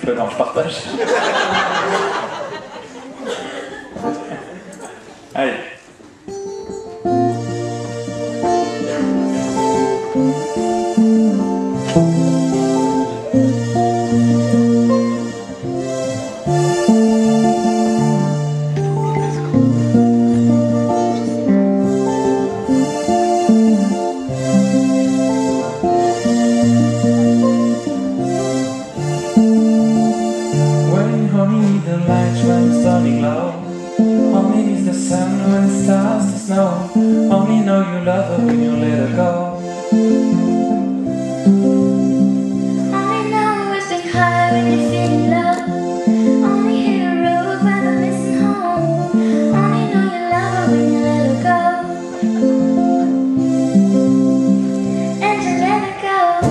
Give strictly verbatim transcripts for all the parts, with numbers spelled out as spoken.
Bah non, je partage. Allez. Only the light when it's turning low. Only is the sun when it starts to snow. Only know you love her when you let her go. Only know it's been high when you're feeling low. Only hit a road when I'm missing home. Only know you love her when you let her go. And you let her go.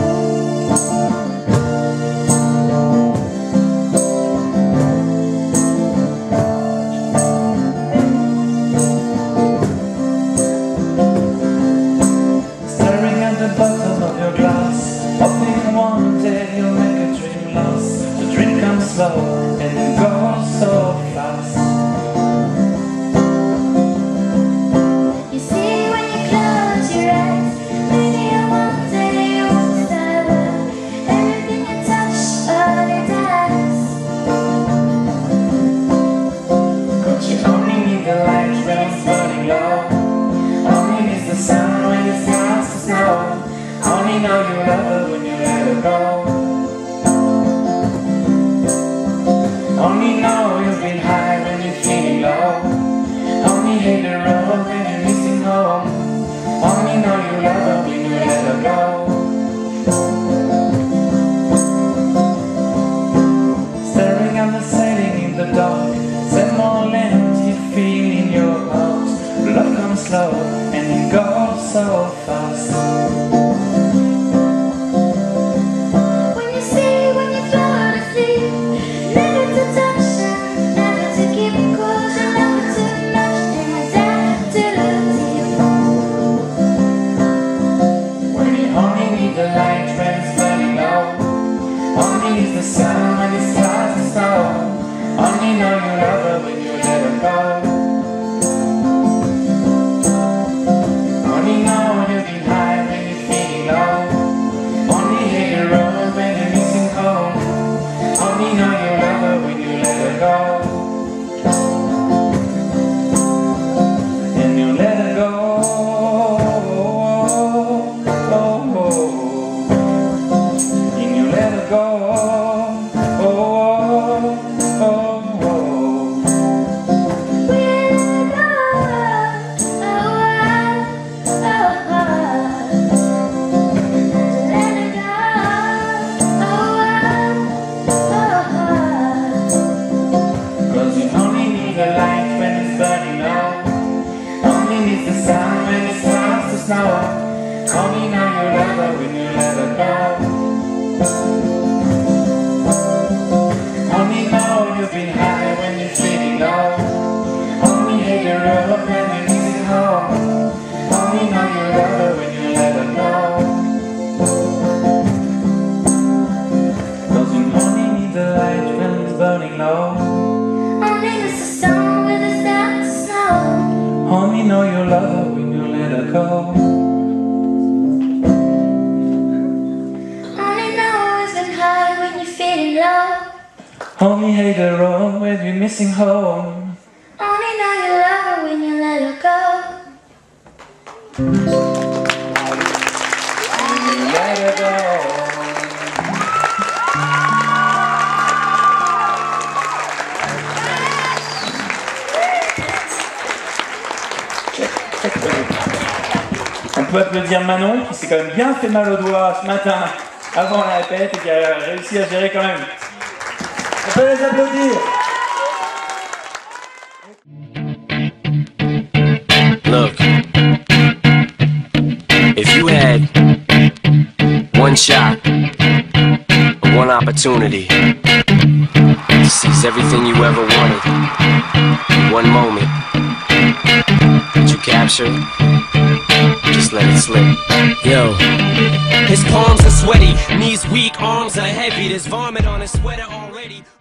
Slow and go so fast. You see when you close your eyes, maybe one day you won't stop. Everything you touch, all it does. But you only need the light when it's burning low. Only needs the sun when it starts to snow. Only know you love her when you let her go. Only know you've been high when you're feeling low. Only hate the road when you're missing home. Only know you love her when you let her go. Staring at the sailing in the dark. Send more land you feel in your heart. Love comes slow and it goes so fast. The sun when it starts to snow. Only know you love her when you let her go. Only know you've been high when you're feeling low. Only hate the road when you're missing home. Only know you love her when you let her go. And you let her go. Oh, oh. And you let her go. Only know you love her when you let her go. Only know you've been high when you're feeling low. Only hate the road when you're missing home. Only know you love her when you let her go. Cause you only need the light when it's burning low. Only miss the sun when it starts to snow. Only know you love her when you let her go. Only hate the road when you're missing home. Only know you love her when you let her go. Let her go. On peut applaudir Manon qui s'est quand même bien fait mal aux doigts ce matin avant la répète et qui a réussi à gérer quand même. On peut les applaudir. Look, if you had one shot, one opportunity to seize everything you ever wanted, one moment that you captured, just let it slip. Yo. His palms are sweaty, knees weak, arms are heavy. There's vomit on his sweater already.